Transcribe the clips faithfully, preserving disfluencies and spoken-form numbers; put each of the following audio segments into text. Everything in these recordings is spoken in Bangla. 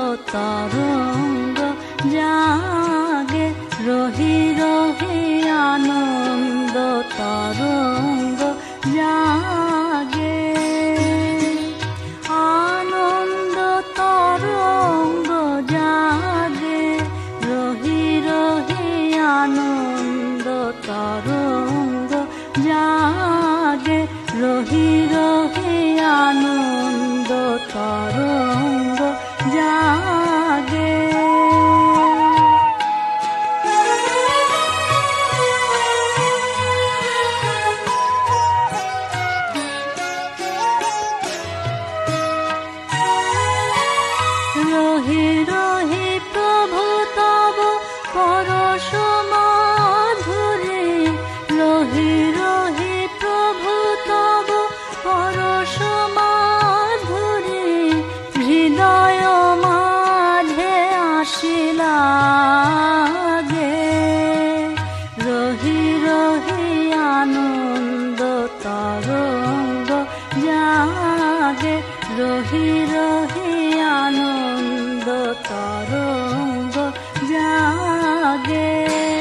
তরঙ্গ জাগে, রহি রহি আনন্দ তরঙ্গ জাগে। আনন্দ তরঙ্গ জাগে, রহি রহি আনন্দ তরঙ্গ জাগে, রহি রহি আনন্দ তরঙ্গ জাগে। রহি রহি প্রভু তব পরশ মাধুরী, রহি রহি প্রভু তব পরশ মাধুরী, হৃদয় মাঝে আসিলাগে, রহি রহি আনন্দ তরঙ্গ জাগে, রহি রহি আনন্দ তরঙ্গ জাগে।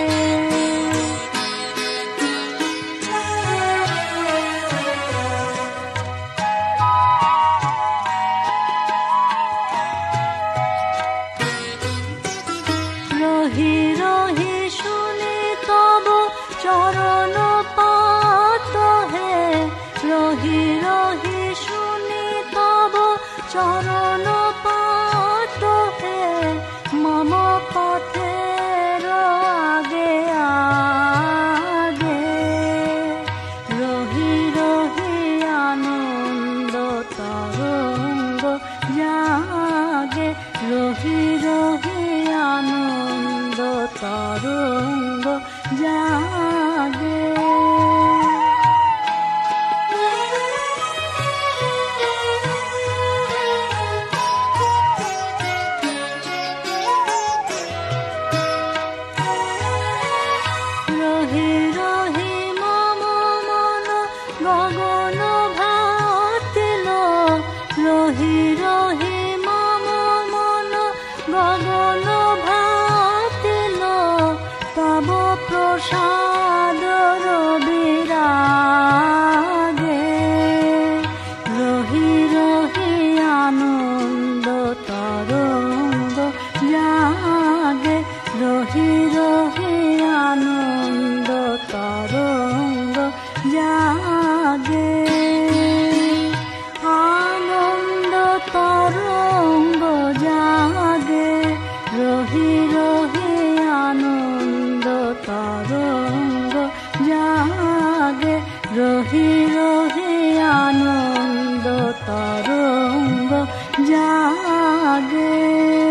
রহি রহি শুনি তব চরণ পাত হে, রহি রহি শুনি তব চরণ পাত হে, মম পথের আগে আগে, রহি রহি আনন্দ তরঙ্গ জাগে, রহি রহি আনন্দ তরঙ্গ জাগে। রহি রহি মম মন গগন ভাতিল, রহি রহি মম মন গগন ভাতিল, তব প্রসাদ বিরাগে, রহি রহি আনন্দ তরঙ্গ জাগে, রহি রহি আনন্দ তরঙ্গ জাগে। আনন্দ তরঙ্গ জাগে, রহি রহি আনন্দ তরঙ্গ জাগে, রহি রহি আনন্দ তরঙ্গ জাগে।